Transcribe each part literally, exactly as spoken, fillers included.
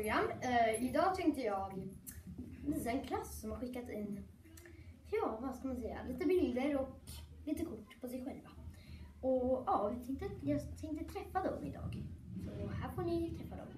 program. Uh, idag tänkte jag visa en klass som har skickat in, ja vad ska man säga, lite bilder och lite kort på sig själva. Och ja, vi tänkte, jag tänkte träffa dem idag. Så här får ni träffa dem.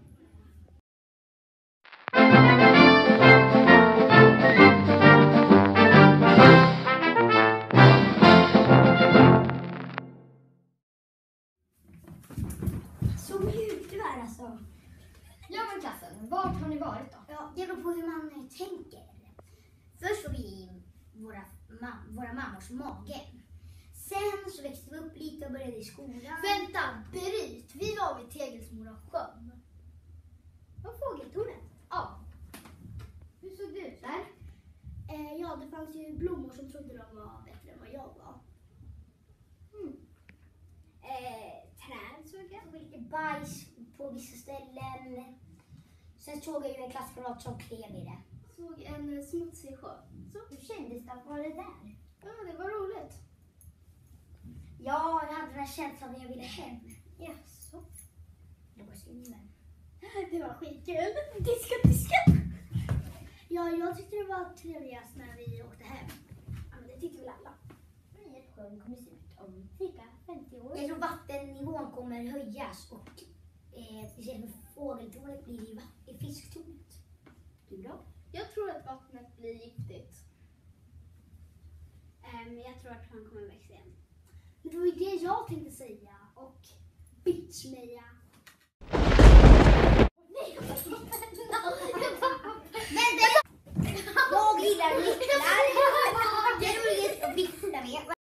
Så mjukt du är alltså. Ja men klassen, vart har ni varit då? Ja, det beror på hur man tänker. Först var vi i våra, mam- våra mammors mage. Sen så växte vi upp lite och började i skolan. Vänta, bryt! Vi var vid Tegelsmora sjön. Och fågeltornet. Ja. Hur såg det ut där? Eh, ja, det fanns ju blommor som trodde de var bättre än vad jag var. Mm. Eh, träd såg jag. Och lite bajs på vissa ställen. Sen såg jag ju en klasskamrat som klev i det. Såg en eh, smutsig sjö. Så hur kändes det att vara där? Ja, det var roligt. Ja, jag hade den här känslan när jag ville hem. Jaså? Det var skriven. Det var skitkul. Diska, diska! Ja, jag tyckte det var trevligast när vi åkte hem. Ja, men det tyckte väl alla. Sjön kommer se ut om cirka femtio år. Jag tror vattennivån kommer höjas och eh, istället för fågeltornet blir det va- i fisktornet. Du då? Jag tror att vattnet blir giftigt. Um, jag tror att han kommer växa igen. Men det var ju det jag tänkte säga. Och bitchmeja. Nej, men det, jag gillar nycklar. Det är roligt att vifta med.